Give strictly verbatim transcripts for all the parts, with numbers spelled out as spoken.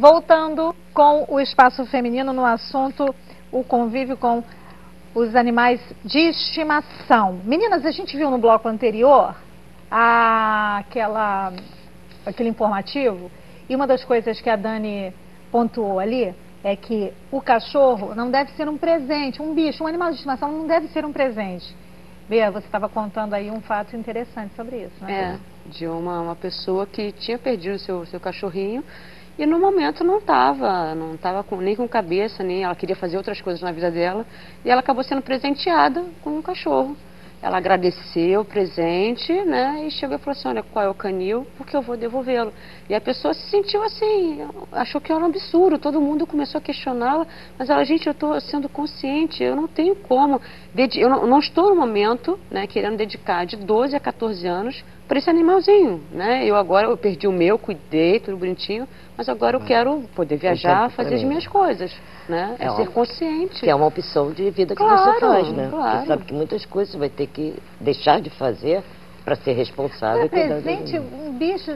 voltando com o Espaço Feminino no assunto, o convívio com os animais de estimação. Meninas, a gente viu no bloco anterior a, aquela, aquele informativo, e uma das coisas que a Dani pontuou ali é que o cachorro não deve ser um presente, um bicho, um animal de estimação não deve ser um presente. Bea, você estava contando aí um fato interessante sobre isso, né? É, de uma, uma pessoa que tinha perdido o seu, seu cachorrinho e no momento não estava, não estava nem com cabeça, nem ela queria fazer outras coisas na vida dela e ela acabou sendo presenteada com um cachorro. Ela agradeceu o presente, né, e chegou e falou assim, olha, qual é o canil, porque eu vou devolvê-lo. E a pessoa se sentiu assim, achou que era um absurdo, todo mundo começou a questioná-la, mas ela, gente, eu estou sendo consciente, eu não tenho como, eu não, não estou no momento, né, querendo dedicar de doze a quatorze anos para esse animalzinho, né, eu agora, eu perdi o meu, cuidei, tudo bonitinho, mas agora eu quero poder viajar, fazer as minhas coisas, né, é, é ser consciente. Que é uma opção de vida que claro, você faz, né, claro. Você sabe que muitas coisas você vai ter que deixar de fazer para ser responsável. É presente, um bicho...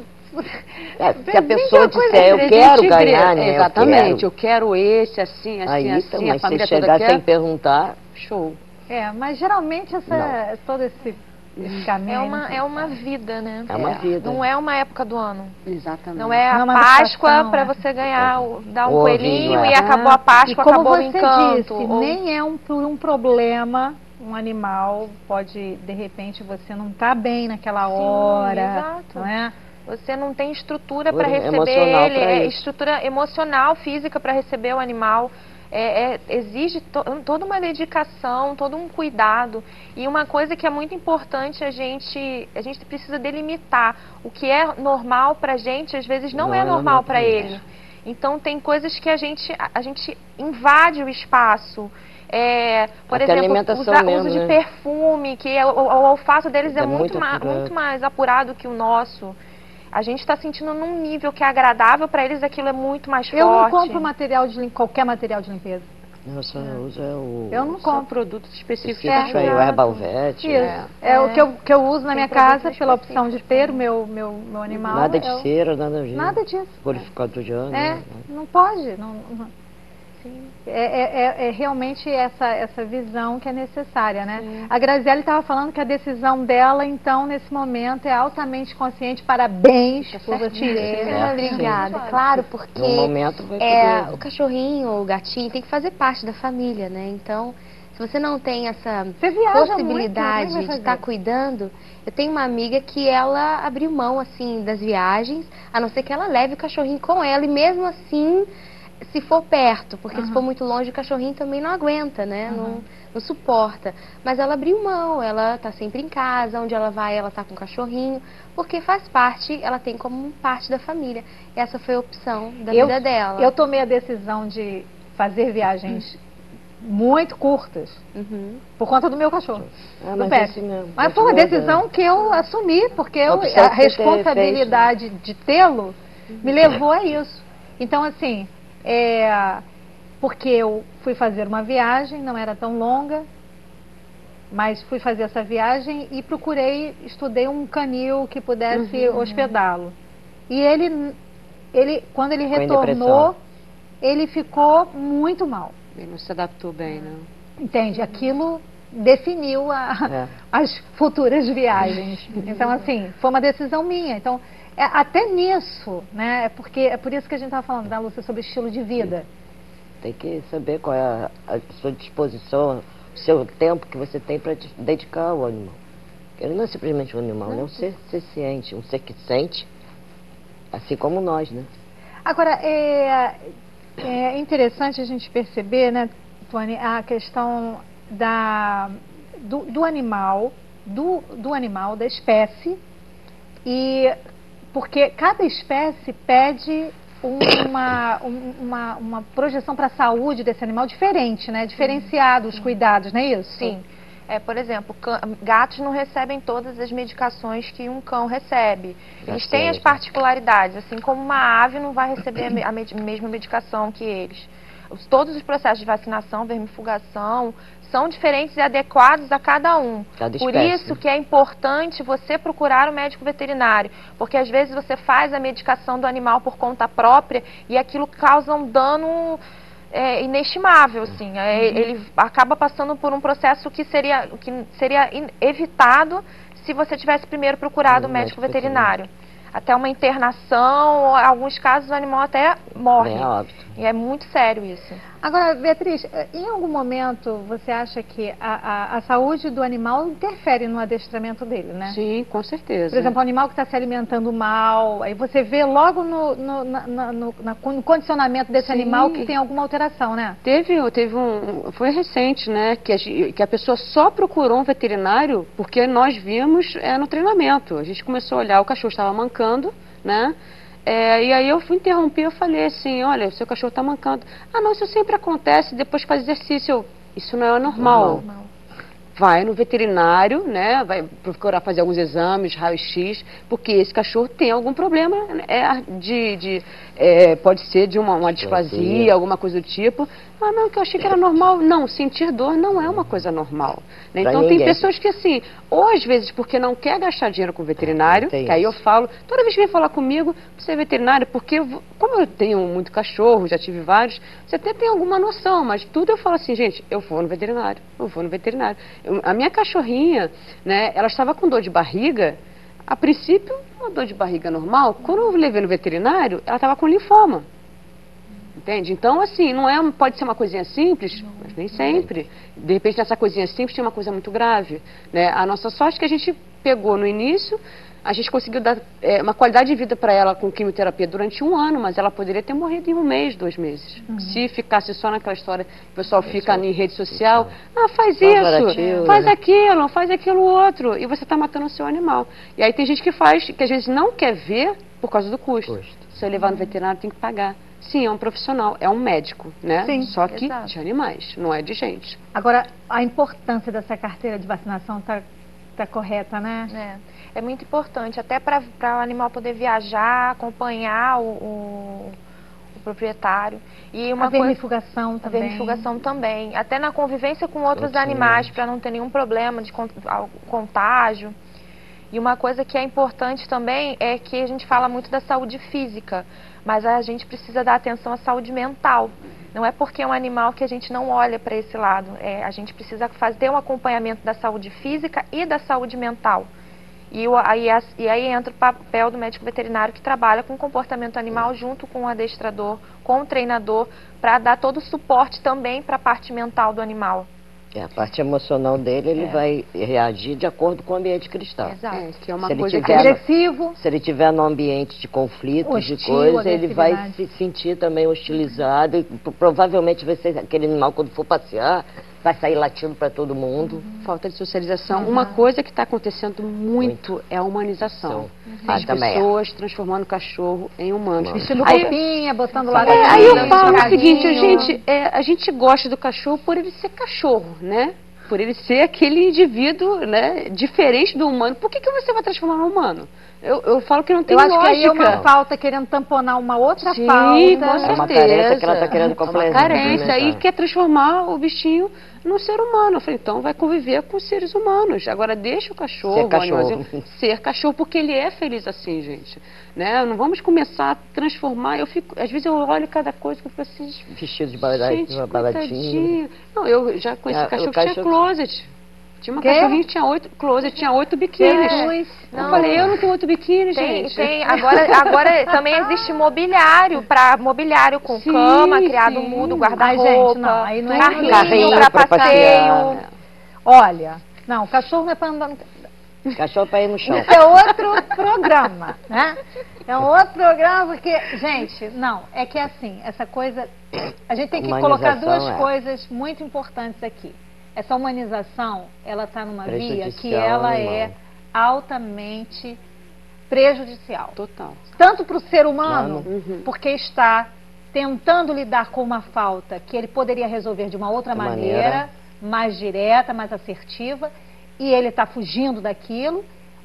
É, se a pessoa disser, eu quero ganhar, né? Exatamente, eu quero, eu quero esse, assim, assim, aí, assim, então, a família se chegar toda sem quer, perguntar, show. É, mas geralmente essa, todo esse, esse caminho... É uma, é uma vida, né? É uma vida. Não é uma época do ano. Exatamente. Não é a não é Páscoa para né? você ganhar, dar um o coelhinho ovinho, e é. acabou a Páscoa, e como acabou o você encanto. disse, ou... nem é um, por um problema, um animal pode, de repente, você não tá bem naquela Sim, hora, exato. não é? Você não tem estrutura Por para receber emocional ele, pra é isso. estrutura emocional, física para receber o animal. É, é, exige to, toda uma dedicação, todo um cuidado. E uma coisa que é muito importante, a gente, a gente precisa delimitar. O que é normal para a gente, às vezes não, não é, é normal, normal para ele. ele. Então tem coisas que a gente, a gente invade o espaço. É, por Até exemplo, o mesmo, uso de né? perfume, que é, o, o olfato deles é, é muito, muito, ma, muito mais apurado que o nosso. A gente está sentindo num nível que é agradável para eles, aquilo é muito mais eu forte. Eu não compro material de, qualquer material de limpeza. Eu só uso é o... Eu não compro produtos específicos. É, é o Herbal Vet. Isso. É, é, é o que eu, que eu uso na minha casa, pela opção de ter o meu, meu, meu animal. Nada de eu... cera, nada de... Nada disso. Purificador de ano. É, né? não pode. Não, não. Sim. É, é, é realmente essa, essa visão que é necessária, né? Sim. A Graziele estava falando que a decisão dela, então, nesse momento, é altamente consciente. Parabéns é por você. É, obrigada. Claro, porque no momento vai é, poder... o cachorrinho ou o gatinho tem que fazer parte da família, né? Então, se você não tem essa possibilidade muito, de estar tá cuidando, eu tenho uma amiga que ela abriu mão, assim, das viagens, a não ser que ela leve o cachorrinho com ela, e mesmo assim... se for perto, porque uhum. se for muito longe o cachorrinho também não aguenta, né? Uhum. Não, não suporta. Mas ela abriu mão, ela tá sempre em casa, onde ela vai ela tá com o cachorrinho, porque faz parte, ela tem como parte da família. E essa foi a opção da eu, vida dela. Eu tomei a decisão de fazer viagens uhum. muito curtas, uhum. por conta do meu cachorro, ah, do mas pet. assim mesmo, mas foi uma decisão é. que eu assumi, porque eu, a responsabilidade de tê-lo uhum. me levou a isso. Então, assim... É, porque eu fui fazer uma viagem, não era tão longa, mas fui fazer essa viagem e procurei, estudei um canil que pudesse uhum. hospedá-lo. E ele, ele, quando ele retornou, ele ficou muito mal. Ele não se adaptou bem, não. Entende? Aquilo definiu a, é. as futuras viagens. Então, assim, foi uma decisão minha. Então, é, até nisso, né? É, porque, é por isso que a gente estava falando, da Lúcia, sobre estilo de vida. Tem que saber qual é a, a sua disposição, o seu tempo que você tem para dedicar ao animal. Ele não é simplesmente um animal, não. É um ser, ser ciente, um ser que sente, assim como nós, né? Agora, é, é interessante a gente perceber, né, Tony, a questão da, do, do animal, do, do animal, da espécie, e porque cada espécie pede uma, uma, uma projeção para a saúde desse animal diferente, né? Diferenciado os cuidados, não é isso? Sim. É, por exemplo, gatos não recebem todas as medicações que um cão recebe. Eles têm as particularidades, assim como uma ave não vai receber a, me a mesma medicação que eles. todos os processos de vacinação, vermifugação, são diferentes e adequados a cada um. Cada Por espécie. isso que é importante você procurar o médico veterinário, porque às vezes você faz a medicação do animal por conta própria e aquilo causa um dano é, inestimável, assim. É, ele acaba passando por um processo que seria, que seria evitado se você tivesse primeiro procurado o médico veterinário. Até uma internação, em alguns casos o animal até morre. É óbito. E é muito sério isso. Agora, Beatriz, em algum momento você acha que a, a, a saúde do animal interfere no adestramento dele, né? Sim, com certeza. Por exemplo, o animal que está se alimentando mal, aí você vê logo no, no, na, na, no, na, no condicionamento desse Sim. animal que tem alguma alteração, né? Teve, teve um, foi recente, né, que a, que a pessoa só procurou um veterinário porque nós vimos é, no treinamento. A gente começou a olhar, o cachorro estava mancando, né? É, e aí eu fui interromper, eu falei assim, olha, o seu cachorro está mancando. Ah, não, isso sempre acontece depois que faz exercício. Eu, isso não é normal. Normal. Vai no veterinário, né, vai procurar fazer alguns exames, raio-x, porque esse cachorro tem algum problema, é, de, de, é, pode ser de uma, uma displasia, alguma coisa do tipo. Ah, não, que eu achei que era normal. Não, sentir dor não é uma coisa normal. Né? Então ninguém. tem pessoas que assim, ou às vezes porque não quer gastar dinheiro com o veterinário, Tem que aí eu isso. falo, toda vez que vem falar comigo, você é veterinário, porque eu vou- como eu tenho muito cachorro, já tive vários, você até tem alguma noção, mas tudo eu falo assim, gente, eu vou no veterinário, eu vou no veterinário. Eu- a minha cachorrinha, né, ela estava com dor de barriga, a princípio, uma dor de barriga normal, quando eu levei no veterinário, ela estava com linfoma. Entende? Então, assim, não é, pode ser uma coisinha simples, mas nem sempre. De repente, nessa coisinha simples tem uma coisa muito grave. Né? A nossa sorte é que a gente pegou no início, a gente conseguiu dar é, uma qualidade de vida para ela com quimioterapia durante um ano, mas ela poderia ter morrido em um mês, dois meses. Uhum. Se ficasse só naquela história, o pessoal fica em rede social, ah, faz isso, faz né? aquilo, faz aquilo outro, e você está matando o seu animal. E aí tem gente que faz, que às vezes não quer ver por causa do custo. Custo. Se eu levar no veterinário, tem que pagar. Sim, é um profissional, é um médico, né? Sim, Só que exato. de animais, não é de gente. Agora, a importância dessa carteira de vacinação está tá correta, né? É, é muito importante, até para o animal poder viajar, acompanhar o, o, o proprietário. E uma a coisa- vermifugação A também. vermifugação também. Até na convivência com outros Outros animais, animais. para não ter nenhum problema de con- ao- contágio. E uma coisa que é importante também é que a gente fala muito da saúde física, mas a gente precisa dar atenção à saúde mental. Não é porque é um animal que a gente não olha para esse lado. É, a gente precisa fazer um acompanhamento da saúde física e da saúde mental. E, o, aí, as- e aí entra o papel do médico veterinário que trabalha com o comportamento animal junto com o adestrador, com o treinador, para dar todo o suporte também para a parte mental do animal. É, a parte emocional dele, ele É. vai reagir de acordo com o ambiente que ele está. Exato. É, que é uma Se ele coisa que tiver- Agressivo. Se ele estiver num ambiente de conflitos, de Hostil, coisa, ele vai agressividade. se sentir também hostilizado. E p- provavelmente vai ser aquele animal, quando for passear, vai sair latindo para todo mundo. falta de socialização. Uma coisa que está acontecendo muito, é a humanização. Uhum. As Ah, também é. pessoas transformando o cachorro em humanos. Vestindo Aí- roupinha, botando lá É, aí eu Dando falo o carinho. seguinte, gente, é, a gente gosta do cachorro por ele ser cachorro, né? Por ele ser aquele indivíduo, né, diferente do humano. Por que, que você vai transformar um humano? Eu, eu falo que não tem Eu acho lógica. que aí é uma falta querendo tamponar uma outra Sim, falta. com É uma certeza. carência que ela está querendo É uma completar. carência né, e tá? quer transformar o bichinho num ser humano. Eu falei, então vai conviver com os seres humanos. Agora deixa o cachorro, Ser o cachorro. animalzinho, ser cachorro, porque ele é feliz assim, gente. Né? Não vamos começar a transformar. Eu fico, às vezes eu olho cada coisa que eu fico assim, Vestido de baratinho. gente, baratinho. coitadinho. Não, eu já conheci Ah, cachorro o que tinha cachorro- closet. Tinha uma Quê? cachorrinha que tinha oito closet, tinha oito biquínis. Jesus. Eu Não. falei, eu não tenho oito biquínis, Tem, gente. tem, agora, agora também existe mobiliário, para mobiliário com Sim, cama, criado sim. mudo, Ai, gente, guarda-roupa, não, aí não é carrinho, carrinho para pra passeio. passear. Olha, não, o cachorro não é para andar... Cachorro para ir no chão. Isso é outro programa, né? É um outro programa porque, gente, não, é que é assim, essa coisa, a gente tem que colocar duas Humanização, é. coisas muito importantes aqui. Essa humanização, ela está numa via que Prejudicial ela ao é animal. altamente prejudicial. Total. Tanto para o ser humano, Uhum. porque está tentando lidar com uma falta que ele poderia resolver de uma outra De maneira, maneira. mais direta, mais assertiva, e ele está fugindo daquilo,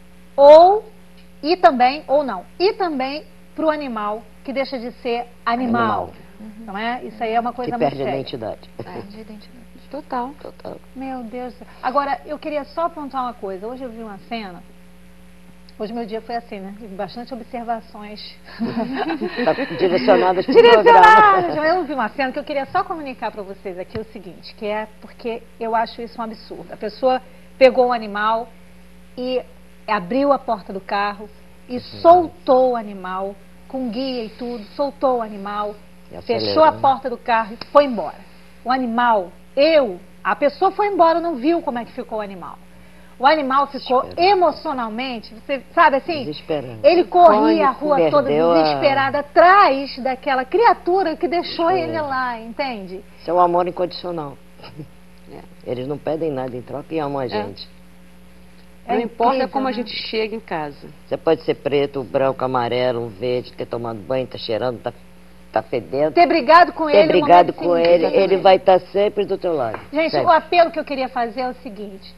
ou, e também, ou não, e também para o animal, que deixa de ser animal. Animal. Uhum. Não é? Isso aí é uma coisa que muito perde séria. a identidade. É, de identidade. Total. Total. Meu Deus do céu. Agora, eu queria só apontar uma coisa. Hoje eu vi uma cena. Hoje meu dia foi assim, né? Tive bastante observações. Tá direcionadas para o Direcionadas! programa. Eu vi uma cena que eu queria só comunicar para vocês aqui o seguinte, que é porque eu acho isso um absurdo. A pessoa pegou o animal e abriu a porta do carro e soltou o animal, com guia e tudo, soltou o animal, fechou a porta do carro e foi embora. O animal, eu, a pessoa foi embora, não viu como é que ficou o animal. O animal ficou emocionalmente, você sabe assim, ele corria a rua toda desesperada, a... atrás daquela criatura que deixou Foi. ele lá, entende? Isso é um amor incondicional. É. Eles não pedem nada em troca e amam a gente. É. Não é importa incrível, como né? a gente chega em casa. Você pode ser preto, branco, amarelo, verde, ter tomado banho, tá cheirando, tá, tá fedendo. Ter brigado com ter ele. Ter brigado com ele, ele vai estar tá sempre do teu lado. Gente, sempre. O apelo que eu queria fazer é o seguinte.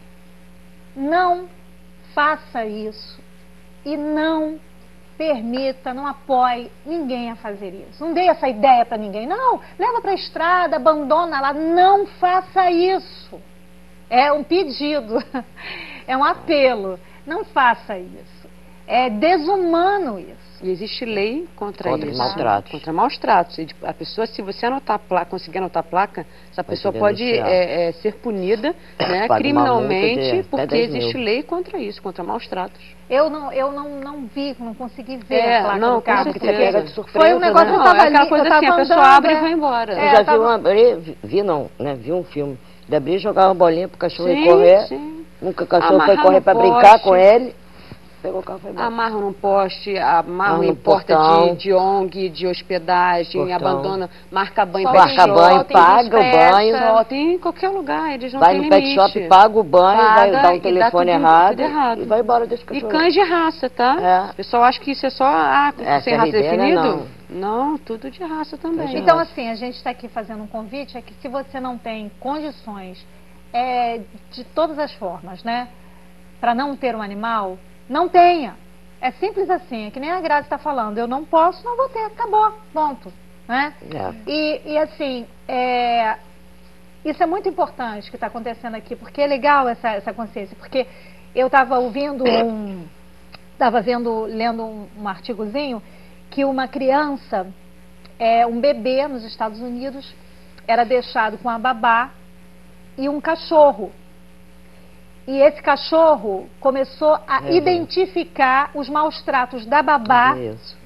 Não faça isso e não permita, não apoie ninguém a fazer isso. Não dê essa ideia para ninguém. Não, leva para a estrada, abandona lá. Não faça isso. É um pedido, é um apelo. Não faça isso. É desumano isso. E existe lei contra, contra isso. Maus tratos. Contra maus tratos. E a pessoa, se você anotar a placa, conseguir anotar a placa, essa Vai pessoa pode é, é, ser punida né, criminalmente, de, porque existe lei contra isso, contra maus tratos. Eu não, eu não, não vi, não consegui ver é, a placa não, do carro. Porque você pega de surpresa. Foi um negócio né? que eu tava não, é aquela ali, coisa eu assim, a pessoa andando, abre é. e vai embora. Eu já vi uma, vi, vi não, né, vi um filme de abrir e jogar uma bolinha pro cachorro sim, ir correr. Sim. Nunca o cachorro Amarrar foi correr para brincar com ele. Pegou o carro, foi embora. Amarram num poste, amarram em porta de, de O N G, de hospedagem, portão. abandona, marca banho, marca banho, paga o banho. Solta em qualquer lugar, eles não vai têm no limite. Pet shop, paga o banho, paga, vai dar um telefone tudo, errado, tudo errado e vai embora desse cachorro. E cães de raça, tá? É. O pessoal acha que isso é só ah, é, sem raça definido. Não. não, tudo de raça também. De então raça. assim, a gente está aqui fazendo um convite, é que se você não tem condições, é, de todas as formas, né, para não ter um animal, não tenha. É simples assim, é que nem a Grazi está falando, eu não posso, não vou ter, acabou, ponto. Né? É. E, e assim, é, isso é muito importante que está acontecendo aqui, porque é legal essa, essa consciência, porque eu estava ouvindo um, estava vendo, lendo um, um artigozinho, que uma criança, é, um bebê nos Estados Unidos, era deixado com a babá e um cachorro. E esse cachorro começou a é, identificar os maus tratos da babá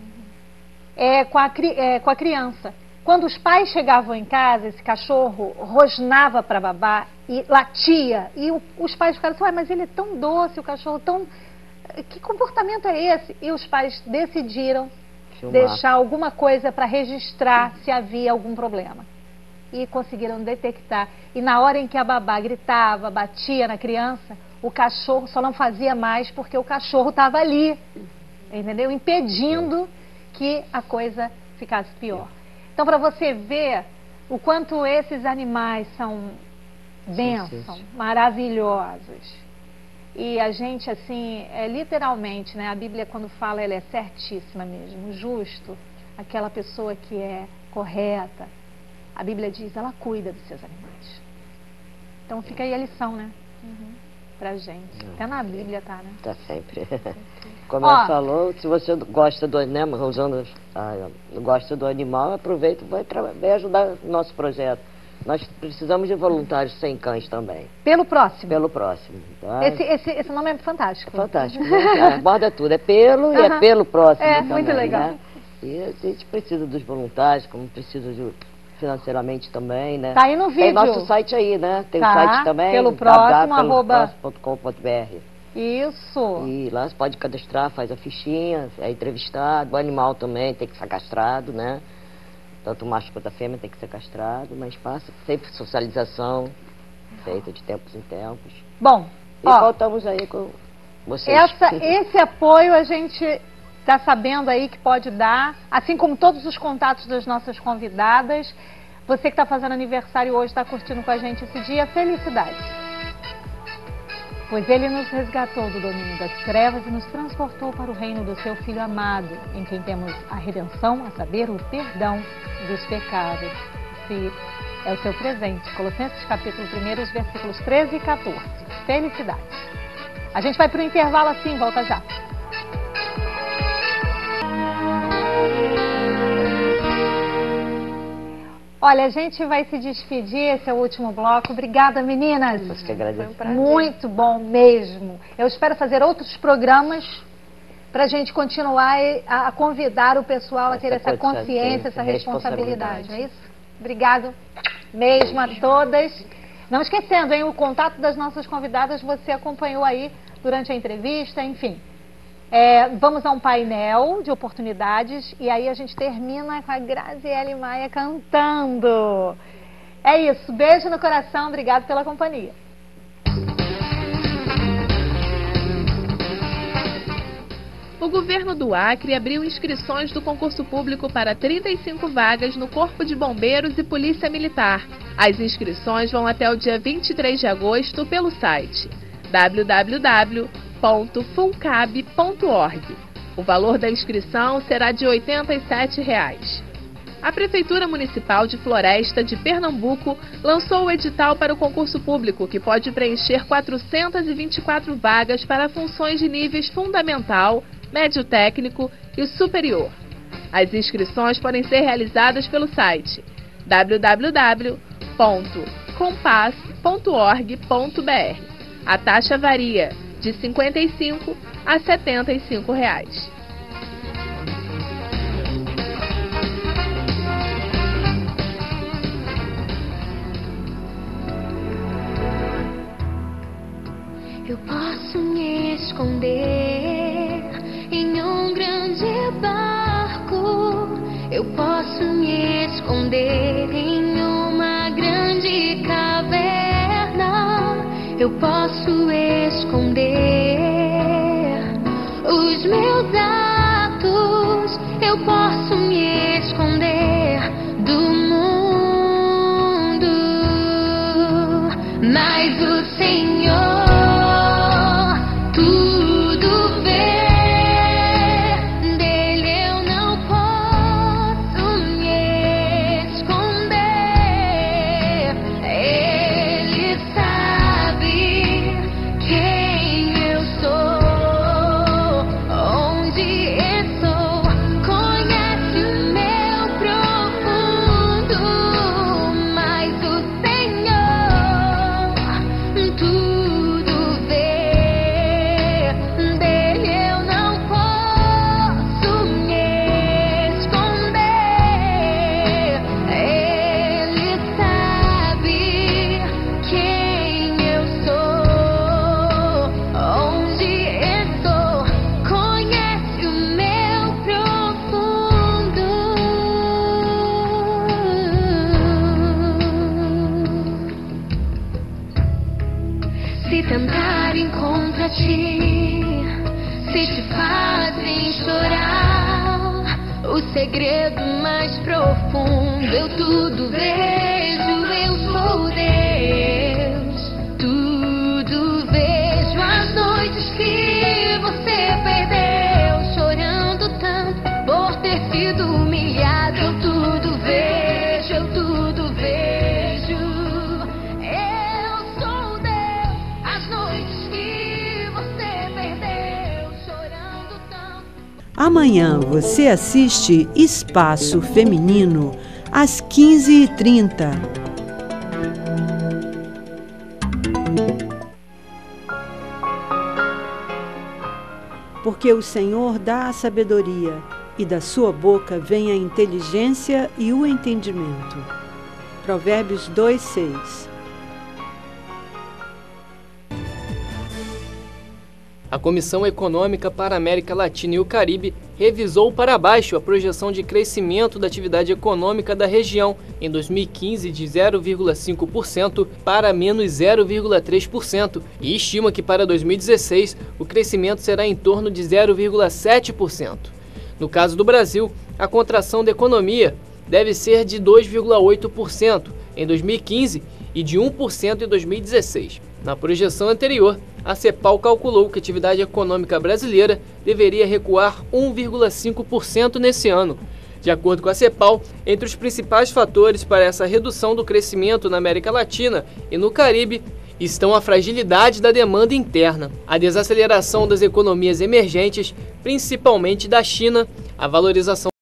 é, com, a, é, com a criança. Quando os pais chegavam em casa, esse cachorro rosnava para a babá e latia. E o, os pais ficaram assim, mas ele é tão doce, o cachorro tão... Que comportamento é esse? E os pais decidiram Filmar. deixar alguma coisa para registrar se havia algum problema. E conseguiram detectar. E na hora em que a babá gritava, batia na criança, o cachorro só não fazia mais porque o cachorro estava ali, entendeu? Impedindo que a coisa ficasse pior. Então, para você ver o quanto esses animais são bênçãos, maravilhosos. E a gente, assim, é literalmente, né? A Bíblia, quando fala, ela é certíssima mesmo. O justo, aquela pessoa que é correta, a Bíblia diz, ela cuida dos seus animais. Então fica aí a lição, né? Uhum. Pra gente. Até na Bíblia tá, né? Tá sempre. Como ela falou, se você gosta do, né, usando, ah, gosta do animal, aproveita e vai, vai ajudar o nosso projeto. Nós precisamos de voluntários sem cães também. Pelo próximo? Pelo próximo. Tá? Esse, esse, esse nome é fantástico. É fantástico. Né? Aborda tudo. É pelo uhum. e é pelo próximo é, também. Muito legal. Né? E a gente precisa dos voluntários, como precisa de... financeiramente também, né? Tá aí no vídeo. Tem nosso site aí, né? Tem tá, o site também. Pelo próximo, arroba... ponto com ponto br. Isso. E lá você pode cadastrar, faz a fichinha, é entrevistado. O animal também tem que ser castrado, né? Tanto o macho quanto a fêmea tem que ser castrado, mas passa sempre socialização, feita de tempos em tempos. Bom, e ó, voltamos aí com vocês. Essa, esse apoio a gente está sabendo aí que pode dar, assim como todos os contatos das nossas convidadas. Você que está fazendo aniversário hoje, está curtindo com a gente esse dia, felicidades. Pois ele nos resgatou do domínio das trevas e nos transportou para o reino do seu Filho amado, em quem temos a redenção, a saber, o perdão dos pecados. Esse é o seu presente. Colossenses capítulo um, os versículos treze e quatorze. Felicidade. A gente vai para o intervalo assim, volta já. Olha, a gente vai se despedir, esse é o último bloco. Obrigada, meninas. Nós que agradecemos. Foi um Muito bom mesmo. Eu espero fazer outros programas para a gente continuar a convidar o pessoal a ter essa consciência, essa responsabilidade. Não é isso? Obrigado mesmo a todas. Não esquecendo, hein, o contato das nossas convidadas você acompanhou aí durante a entrevista, enfim. É, vamos a um painel de oportunidades e aí a gente termina com a Graziele Maia cantando. É isso, beijo no coração, obrigado pela companhia. O governo do Acre abriu inscrições do concurso público para trinta e cinco vagas no Corpo de Bombeiros e Polícia Militar. As inscrições vão até o dia vinte e três de agosto pelo site w w w ponto funcab ponto org. O valor da inscrição será de oitenta e sete reais. A Prefeitura Municipal de Floresta de Pernambuco lançou o edital para o concurso público, que pode preencher quatrocentas e vinte e quatro vagas para funções de níveis fundamental, médio técnico e superior. As inscrições podem ser realizadas pelo site w w w ponto compass ponto org ponto b r. A taxa varia de cinquenta e cinco a setenta e cinco reais. Eu posso me esconder em um grande barco. Eu posso me esconder em uma grande caverna. Eu posso esconder os meus atos. Eu posso me esconder do mundo, mas o Senhor cantarem contra ti, se te fazem chorar, o segredo mais profundo, eu tudo vejo, eu sou Deus, tudo vejo, as noites que você perdeu, chorando tanto por ter sido humilhado, eu tudo vejo, eu tudo vejo. Amanhã você assiste Espaço Feminino, às quinze e trinta. Porque o Senhor dá a sabedoria, e da sua boca vem a inteligência e o entendimento. Provérbios dois, seis. A Comissão Econômica para a América Latina e o Caribe revisou para baixo a projeção de crescimento da atividade econômica da região em dois mil e quinze de zero vírgula cinco por cento para menos zero vírgula três por cento e estima que para dois mil e dezesseis o crescimento será em torno de zero vírgula sete por cento. No caso do Brasil, a contração da economia deve ser de dois vírgula oito por cento em dois mil e quinze e de um por cento em dois mil e dezesseis. Na projeção anterior, a CEPAL calculou que a atividade econômica brasileira deveria recuar um vírgula cinco por cento nesse ano. De acordo com a CEPAL, entre os principais fatores para essa redução do crescimento na América Latina e no Caribe estão a fragilidade da demanda interna, a desaceleração das economias emergentes, principalmente da China, a valorização